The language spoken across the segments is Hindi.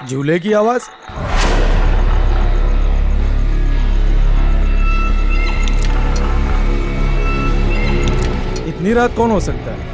झूले की आवाज। इतनी रात कौन हो सकता है?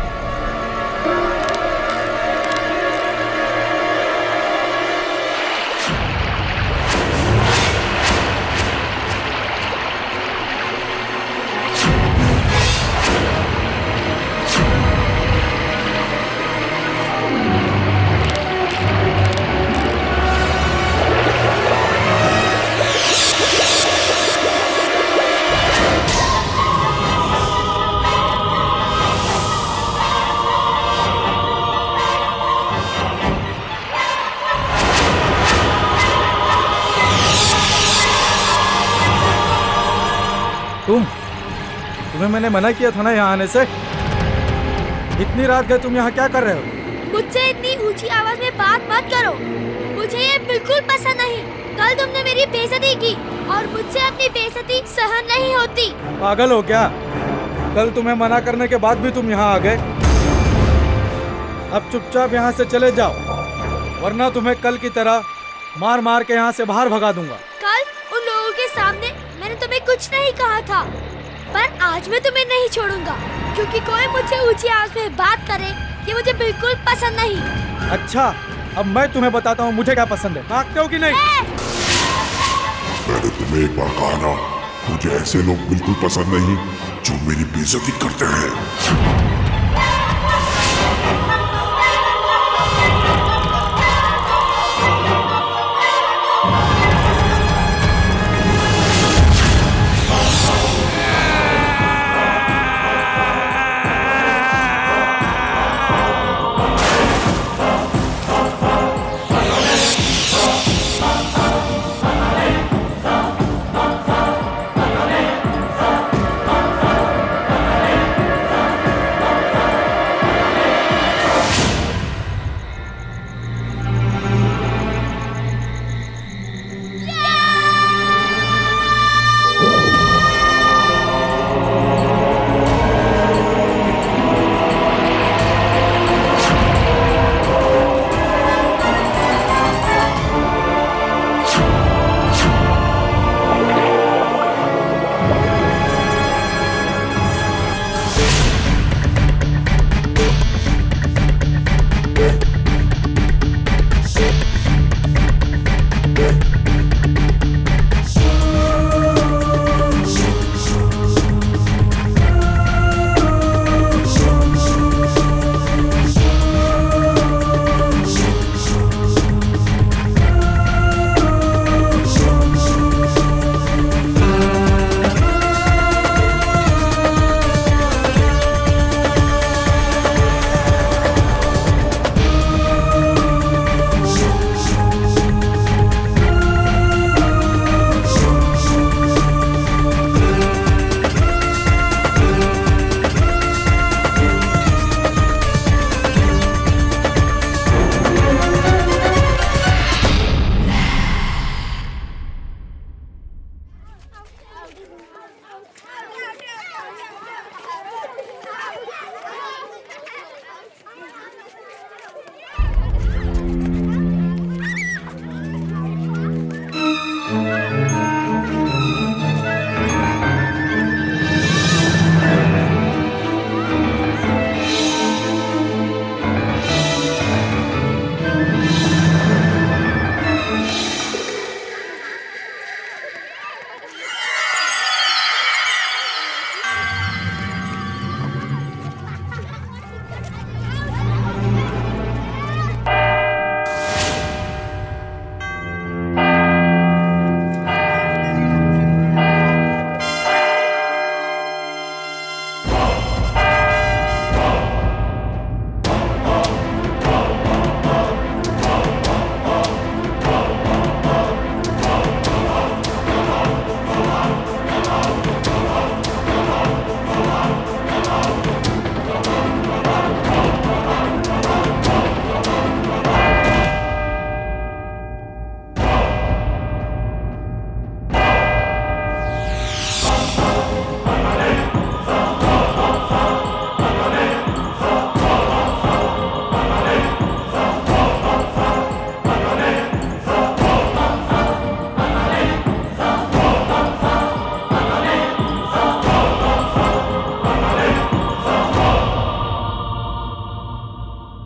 तुम्हें मैंने मना किया था ना यहाँ आने से। इतनी रात गए तुम यहाँ क्या कर रहे हो? मुझसे इतनी ऊंची आवाज में बात मत करो, मुझे ये बिल्कुल पसंद नहीं। कल तुमने मेरी बेइज्जती की और मुझसे अपनी बेइज्जती सहन नहीं होती। पागल हो क्या? कल तुम्हें मना करने के बाद भी तुम यहाँ आ गए। अब चुपचाप यहाँ से चले जाओ, वरना तुम्हें कल की तरह मार मार के यहाँ से बाहर भगा दूंगा। कल उन लोगों के सामने मैंने तुम्हें कुछ नहीं कहा था, पर आज मैं तुम्हें नहीं छोड़ूंगा, क्योंकि कोई मुझसे ऊंची आवाज में बात करे ये मुझे बिल्कुल पसंद नहीं। अच्छा, अब मैं तुम्हें बताता हूँ मुझे क्या पसंद है। भागते हो कि नहीं? मैंने तुम्हें एक बार कहा ना, मुझे ऐसे लोग बिल्कुल पसंद नहीं जो मेरी बेइज्जती करते हैं।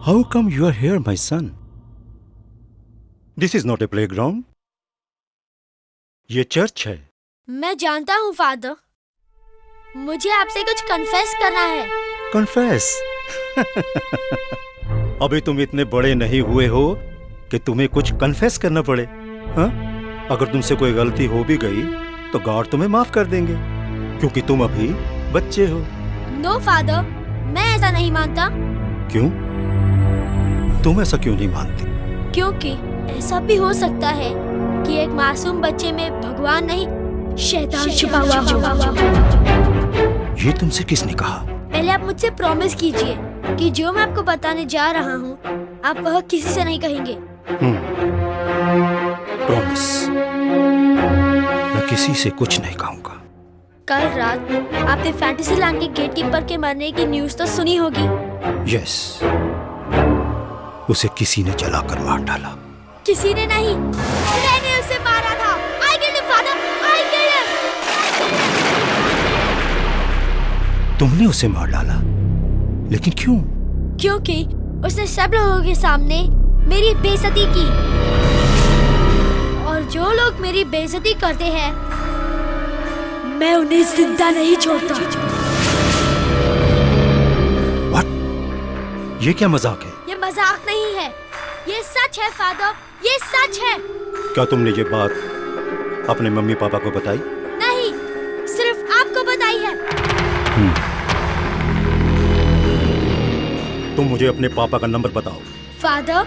How come you are here, my son? This is not a playground. ये चर्च है। मैं जानता हूँ फादर, मुझे आपसे कुछ कन्फेस करना है। कन्फेस? अभी तुम इतने बड़े नहीं हुए हो कि तुम्हें कुछ कन्फेस करना पड़े। हाँ? अगर तुमसे कोई गलती हो भी गई तो गॉड तुम्हें माफ कर देंगे, क्योंकि तुम अभी बच्चे हो। नो फादर, मैं ऐसा नहीं मानता। क्यों? तुम ऐसा क्यों नहीं मानती? क्योंकि ऐसा भी हो सकता है कि एक मासूम बच्चे में भगवान नहीं, शैतान छुपा हुआ हो। ये तुमसे किसने कहा? पहले आप मुझसे प्रॉमिस कीजिए कि जो मैं आपको बताने जा रहा हूँ आप वह किसी से नहीं कहेंगे। प्रॉमिस। मैं किसी से कुछ नहीं कहूँगा। कल रात आपने फैंटेसी लैंड के गेटकीपर के मरने की न्यूज़ तो सुनी होगी। यस, उसे किसी ने जलाकर मार डाला। किसी ने नहीं, मैंने उसे मारा था। I killed him, father. I killed him. तुमने उसे मार डाला? लेकिन क्यों? क्योंकि उसने सब लोगों के सामने मेरी बेइज्जती की, और जो लोग मेरी बेइज्जती करते हैं मैं उन्हें जिंदा नहीं छोड़ता। What? ये क्या मजाक है? ये मजाक नहीं है, ये सच है फादर, ये सच है। क्या तुमने ये बात अपने मम्मी पापा को बताई? नहीं, सिर्फ आपको बताई है। तुम मुझे अपने पापा का नंबर बताओ। फादर,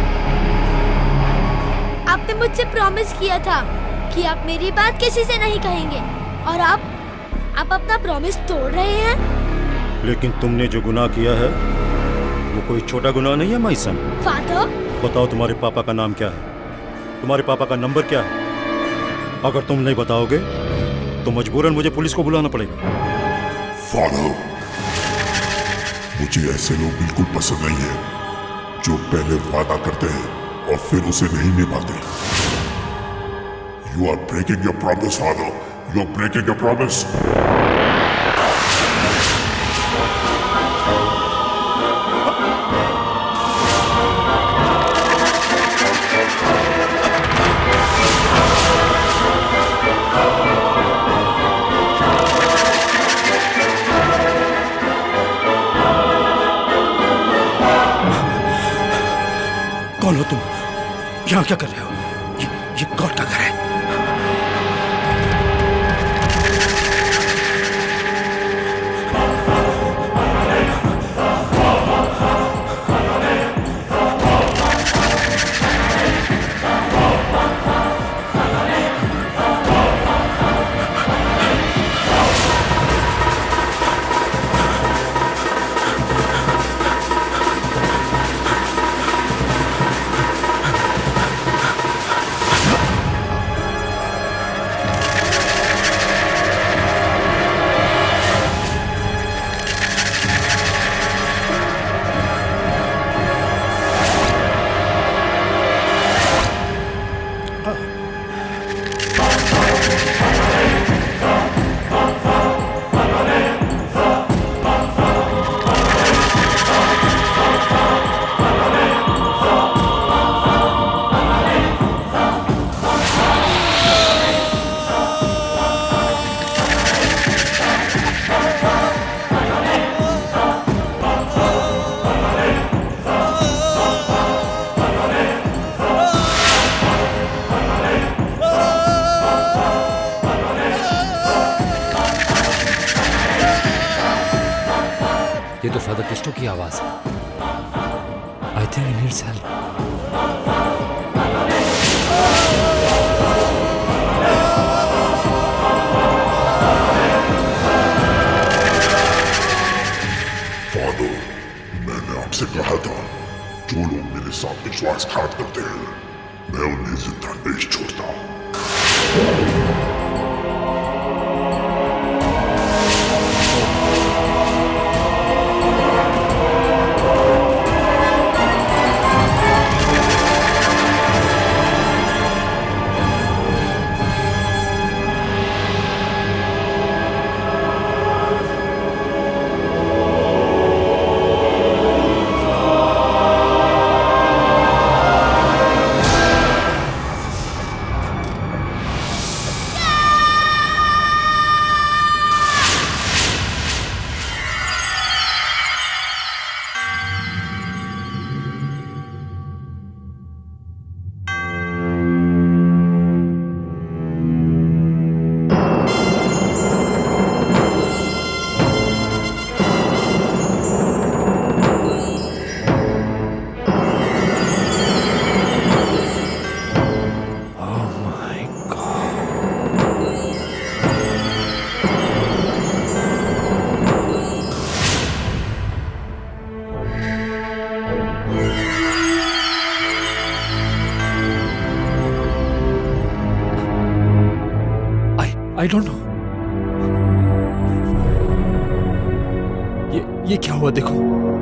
आपने मुझसे प्रॉमिस किया था कि आप मेरी बात किसी से नहीं कहेंगे, और आप अपना प्रॉमिस तोड़ रहे हैं। लेकिन तुमने जो गुनाह किया है वो कोई छोटा गुनाह नहीं है माय सन। फादर, बताओ तुम्हारे पापा का नाम क्या है, तुम्हारे पापा का नंबर क्या है? अगर तुम नहीं बताओगे तो मजबूरन मुझे पुलिस को बुलाना पड़ेगा। फादर, मुझे ऐसे लोग बिल्कुल पसंद नहीं है जो पहले वादा करते हैं और फिर उसे नहीं निभाते। You are breaking your promise, father. You are breaking your promise. कौन हो तुम? यहाँ क्या कर रहे हो? ये गॉड का घर है। ये तो फादर क्रिस्टो की आवाज है। I think he needs help. Father, मैंने आपसे कहा था जो लोग मेरे साथ विश्वासघात करते हैं मैं उन्हें जिंदा नहीं छोड़ता। I don't know. ये क्या हुआ देखो।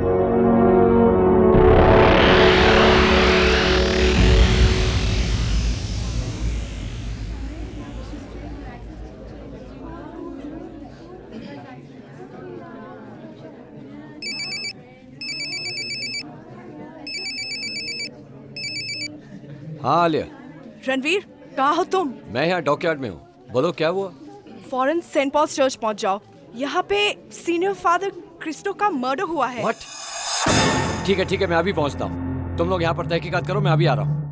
हाँ आलिया। रणवीर, कहाँ हो तुम? मैं यहाँ डॉकयार्ड में हूँ। बोलो क्या हुआ? फॉरेन सेंट पॉल्स चर्च पहुँच जाओ। यहाँ पे सीनियर फादर क्रिस्टो का मर्डर हुआ है। What? ठीक है मैं अभी पहुँचता हूँ। तुम लोग यहाँ पर तहकीकात करो, मैं अभी आ रहा हूँ।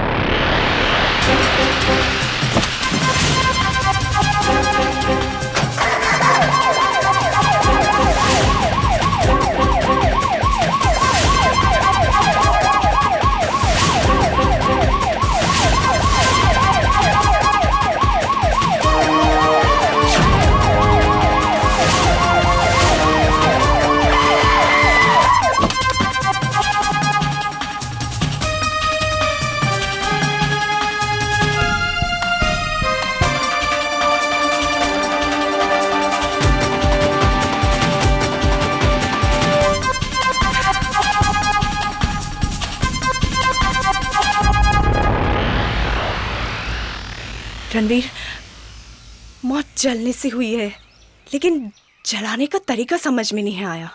रणवीर, मौत जलने से हुई है, लेकिन जलाने का तरीका समझ में नहीं आया।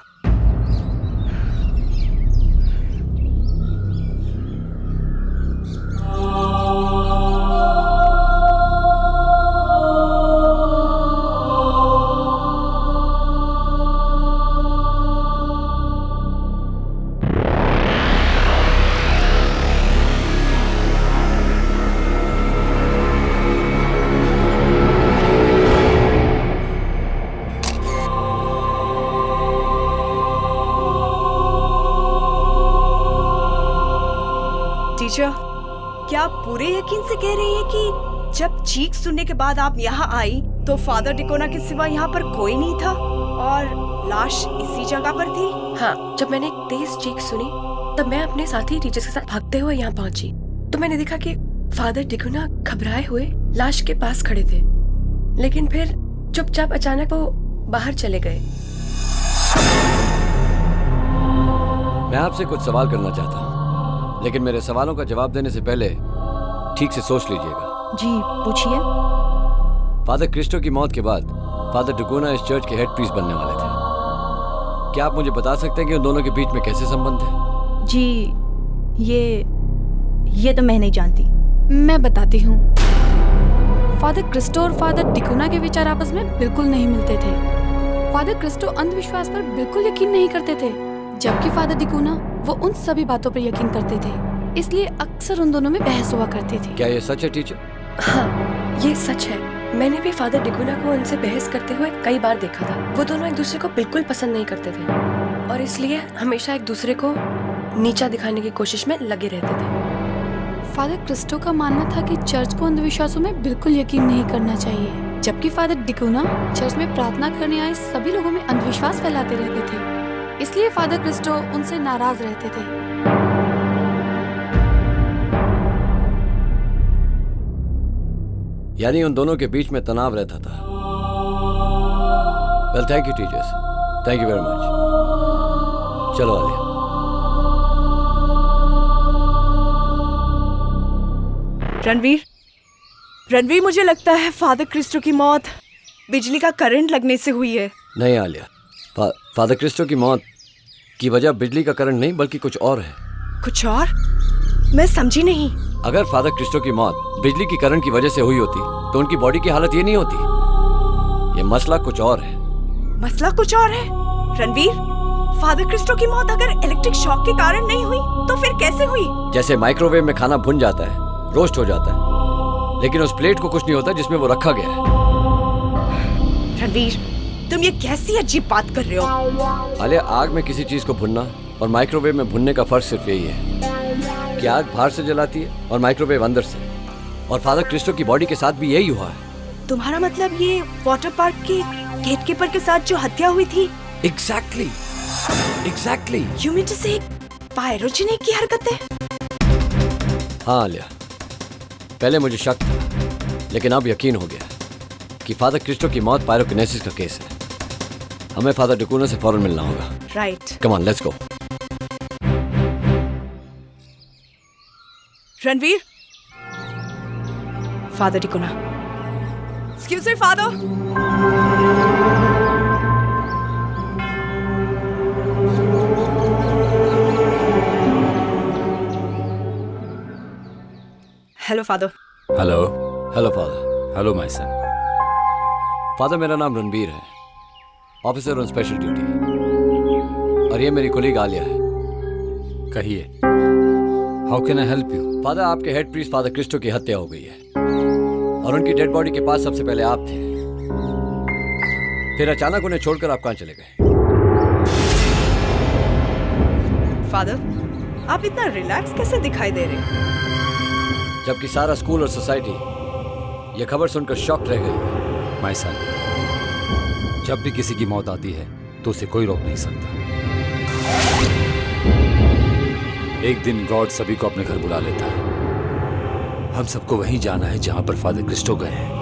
टीचर, क्या आप पूरे यकीन से कह रही हैं कि जब चीख सुनने के बाद आप यहाँ आई तो फादर डिकोना के सिवा यहाँ पर कोई नहीं था और लाश इसी जगह पर थी? हाँ, जब मैंने एक तेज चीख सुनी तब मैं अपने साथी टीचर्स के साथ भागते हुए यहाँ पहुंची तो मैंने देखा कि फादर डिकोना घबराए हुए लाश के पास खड़े थे, लेकिन फिर चुपचाप अचानक वो बाहर चले गए। मैं आपसे कुछ सवाल करना चाहता हूँ, लेकिन मेरे सवालों का जवाब देने से पहले ठीक से सोच लीजिएगा। जी पूछिए। फादर क्रिस्टो की मौत के बाद फादर डिकोना इस चर्च के हेड प्रीस्ट बनने वाले थे। क्या आप मुझे बता सकते हैं कि उन दोनों के बीच में कैसे संबंध है? जी ये तो मैं नहीं जानती। मैं बताती हूँ। फादर क्रिस्टो और फादर डिकोना के विचार आपस में बिल्कुल नहीं मिलते थे। फादर क्रिस्टो अंधविश्वास पर बिल्कुल यकीन नहीं करते थे, जबकि फादर डिकोना वो उन सभी बातों पर यकीन करते थे, इसलिए अक्सर उन दोनों में बहस हुआ करती थी। क्या ये सच है टीचर? हाँ, ये सच है। मैंने भी फादर डिकोना को उनसे बहस करते हुए कई बार देखा था। वो दोनों एक दूसरे को बिल्कुल पसंद नहीं करते थे और इसलिए हमेशा एक दूसरे को नीचा दिखाने की कोशिश में लगे रहते थे। फादर क्रिस्टो का मानना था कि चर्च को अंधविश्वासों में बिल्कुल यकीन नहीं करना चाहिए, जबकि फादर डिकोना चर्च में प्रार्थना करने आए सभी लोगों में अंधविश्वास फैलाते रहते थे, इसलिए फादर क्रिस्टो उनसे नाराज रहते थे। यानी उन दोनों के बीच में तनाव रहता था। Well, thank you teachers, thank you very much. चलो आलिया। रणवीर, मुझे लगता है फादर क्रिस्टो की मौत बिजली का करंट लगने से हुई है। नहीं आलिया, फादर क्रिस्टो की मौत की वजह बिजली का करंट नहीं बल्कि कुछ और है। कुछ और? मैं समझी नहीं। अगर फादर क्रिस्टो की मौत बिजली की करंट की वजह से हुई होती तो उनकी बॉडी की हालत ये नहीं होती। ये मसला कुछ और है। मसला कुछ और है? रणवीर, फादर क्रिस्टो की मौत अगर इलेक्ट्रिक शॉक के कारण नहीं हुई तो फिर कैसे हुई? जैसे माइक्रोवेव में खाना भुन जाता है, रोस्ट हो जाता है, लेकिन उस प्लेट को कुछ नहीं होता जिसमें वो रखा गया है। रणवीर, तुम ये कैसी अजीब बात कर रहे हो? आलिया, आग में किसी चीज को भुनना और माइक्रोवेव में भुनने का फर्क सिर्फ यही है कि आग बाहर से जलाती है और माइक्रोवेव अंदर से, और फादर क्रिस्टो की बॉडी के साथ भी यही हुआ है। तुम्हारा मतलब ये वाटर पार्क के गेटकीपर के साथ जो हत्या हुई थी? Exactly. You mean to say pyrogenic की हरकतें? हाँ आलिया, पहले मुझे शक था लेकिन अब यकीन हो गया। कि फादर क्रिस्टो की मौत पायरोकिनेसिस का केस है। हमें फादर डिकोना से फौरन मिलना होगा। Right. Come on, let's go. Ranveer, father Dicona. Excuse me father. Hello father. Hello. Hello father. Hello my son. Father, मेरा नाम रणबीर है, ऑफिसर ऑन स्पेशल ड्यूटी, और ये मेरी कोलीग आलिया है। कहिए, how can I help you? Father, आपके हेड प्रीस्ट फादर क्रिस्टो की हत्या हो गई है और उनकी डेड बॉडी के पास सबसे पहले आप थे। फिर अचानक उन्हें छोड़कर आप कहां चले गए? फादर, आप इतना रिलैक्स कैसे दिखाई दे रहे हैं? जबकि सारा स्कूल और सोसाइटी ये खबर सुनकर शॉक्ड रह गई। माय सन, जब भी किसी की मौत आती है तो उसे कोई रोक नहीं सकता। एक दिन गॉड सभी को अपने घर बुला लेता है। हम सबको वहीं जाना है जहां पर फादर क्रिस्टो गए हैं।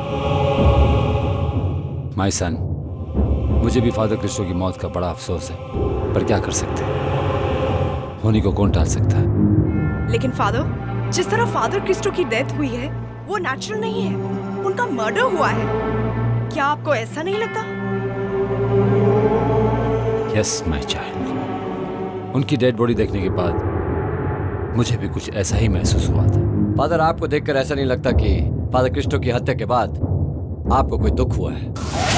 माय सन, मुझे भी फादर क्रिस्टो की मौत का बड़ा अफसोस है, पर क्या कर सकते हैं, होने को कौन टाल सकता है। लेकिन फादर, जिस तरह फादर क्रिस्टो की डेथ हुई है वो नेचुरल नहीं है, उनका मर्डर हुआ है। क्या आपको ऐसा नहीं लगता? यस माय चाइल्ड, उनकी डेड बॉडी देखने के बाद मुझे भी कुछ ऐसा ही महसूस हुआ था। फादर, आपको देखकर ऐसा नहीं लगता कि फादर क्रिस्टो की हत्या के बाद आपको कोई दुख हुआ है?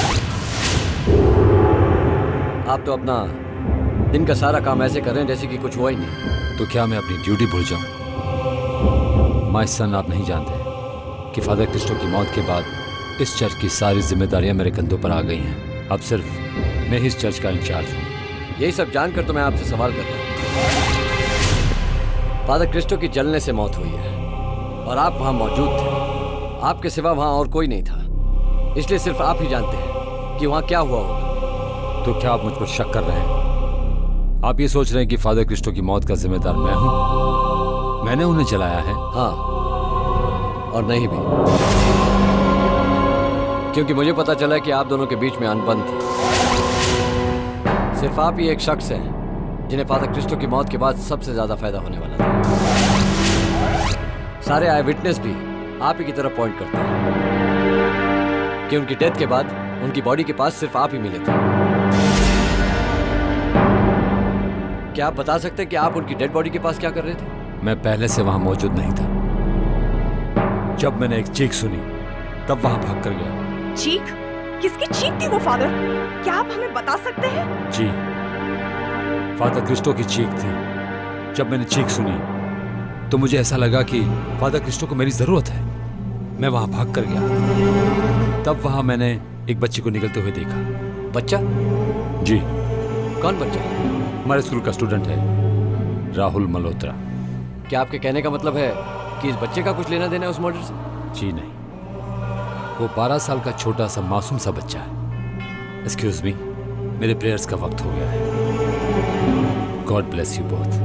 आप तो अपना दिन का सारा काम ऐसे कर रहे हैं जैसे कि कुछ हुआ ही नहीं। तो क्या मैं अपनी ड्यूटी भूल जाऊं? माय सन, आप नहीं जानते कि फादर क्रिस्टो की मौत के बाद इस चर्च की सारी जिम्मेदारियां मेरे कंधों पर आ गई हैं। अब सिर्फ मैं ही इस चर्च का इंचार्ज हूं। यही सब जानकर तो मैं आपसे सवाल कर रहा हूं। फादर क्रिस्टो की जलने से मौत हुई है और आप वहां मौजूद थे। आपके सिवा वहां और कोई नहीं था, इसलिए सिर्फ आप ही जानते हैं कि वहां क्या हुआ होगा। तो क्या आप मुझ पर शक कर रहे हैं? आप ये सोच रहे हैं कि फादर क्रिस्टो की मौत का जिम्मेदार मैं हूं? मैंने उन्हें जलाया है? हाँ, और नहीं भी, क्योंकि मुझे पता चला कि आप दोनों के बीच में अनबन थी। सिर्फ आप ही एक शख्स हैं जिन्हें फादर क्रिस्टो की मौत के बाद सबसे ज्यादा फायदा होने वाला था। सारे आई विटनेस भी आप ही की तरफ पॉइंट करते हैं कि उनकी डेथ के बाद उनकी बॉडी के पास सिर्फ आप ही मिले थे। क्या आप बता सकते हैं कि आप उनकी डेड बॉडी के पास क्या कर रहे थे? मैं पहले से वहां मौजूद नहीं था। जब मैंने एक चीख सुनी तब वहां भाग कर गया। चीख? किसकी चीख थी वो फादर? क्या आप हमें बता सकते हैं? जी, फादर क्रिस्टो की चीख थी। जब मैंने चीख सुनी तो मुझे ऐसा लगा कि फादर क्रिस्टो को मेरी जरूरत है। मैं वहां भाग कर गया। तब वहां मैंने एक बच्चे को निकलते हुए देखा। बच्चा? जी। कौन बच्चा? हमारे स्कूल का स्टूडेंट है, राहुल मल्होत्रा। क्या आपके कहने का मतलब है कि इस बच्चे का कुछ लेना देना है उस मर्डर से? जी नहीं, वो 12 साल का छोटा सा मासूम सा बच्चा है। एक्सक्यूज मी, मेरे प्रेयर्स का वक्त हो गया है। God bless you both.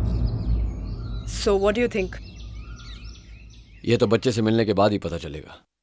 So what do you think? ये तो बच्चे से मिलने के बाद ही पता चलेगा।